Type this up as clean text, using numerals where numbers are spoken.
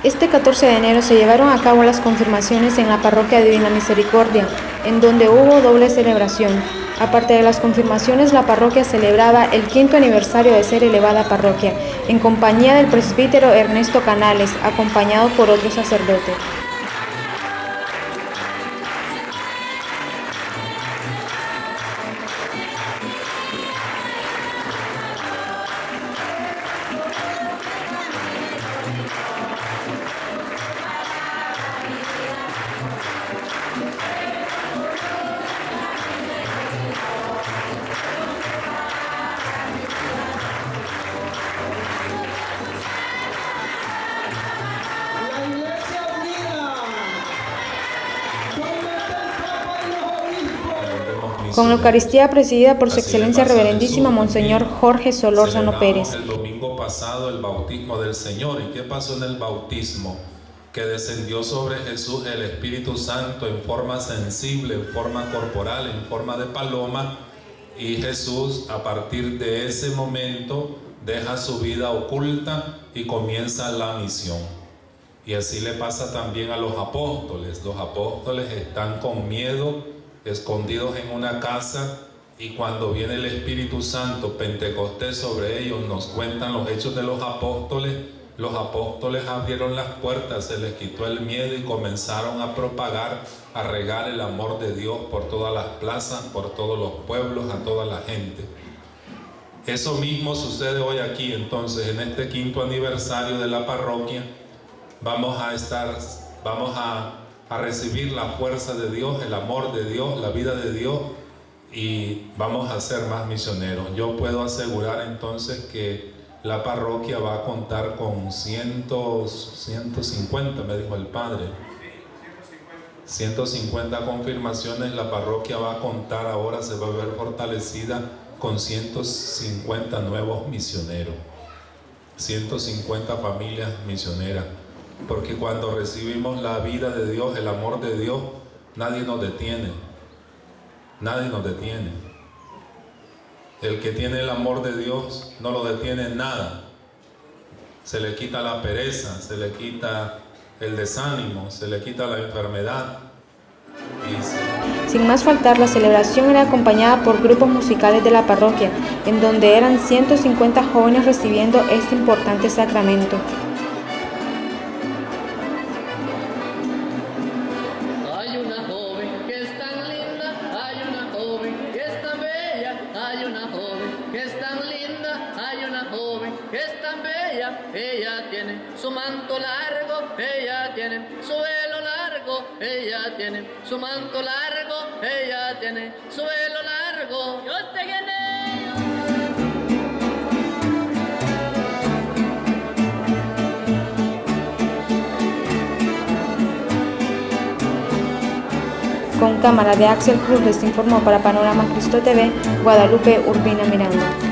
Este 14 de enero se llevaron a cabo las confirmaciones en la Parroquia Divina Misericordia, en donde hubo doble celebración. Aparte de las confirmaciones, la parroquia celebraba el 5º aniversario de ser elevada parroquia, en compañía del presbítero Ernesto Canales, acompañado por otros sacerdotes. Con la Eucaristía presidida por su excelencia reverendísima Monseñor Jorge Solórzano Pérez. El domingo pasado el bautismo del Señor. ¿Y qué pasó en el bautismo? Que descendió sobre Jesús el Espíritu Santo en forma sensible, en forma corporal, en forma de paloma, y Jesús a partir de ese momento deja su vida oculta y comienza la misión. Y así le pasa también a los apóstoles. Los apóstoles están con miedo, escondidos en una casa, y cuando viene el Espíritu Santo, Pentecostés, sobre ellos, nos cuentan los hechos de los apóstoles abrieron las puertas, se les quitó el miedo y comenzaron a propagar, a regar el amor de Dios por todas las plazas, por todos los pueblos, a toda la gente. Eso mismo sucede hoy aquí. Entonces, en este 5º aniversario de la parroquia, vamos a recibir la fuerza de Dios, el amor de Dios, la vida de Dios, y vamos a ser más misioneros. Yo puedo asegurar entonces que la parroquia va a contar con 150, me dijo el padre. 150 confirmaciones. La parroquia va a contar ahora, se va a ver fortalecida con 150 nuevos misioneros, 150 familias misioneras. Porque cuando recibimos la vida de Dios, el amor de Dios, nadie nos detiene. Nadie nos detiene. El que tiene el amor de Dios no lo detiene nada. Se le quita la pereza, se le quita el desánimo, se le quita la enfermedad. Sin más faltar, la celebración era acompañada por grupos musicales de la parroquia, en donde eran 150 jóvenes recibiendo este importante sacramento. Que es tan bella, ella tiene su manto largo, ella tiene su velo largo, ella tiene su manto largo, ella tiene su velo largo. Yo te gané. Con cámara de Axel Cruz les informó para Panorama Cristo TV, Guadalupe Urbina Miranda.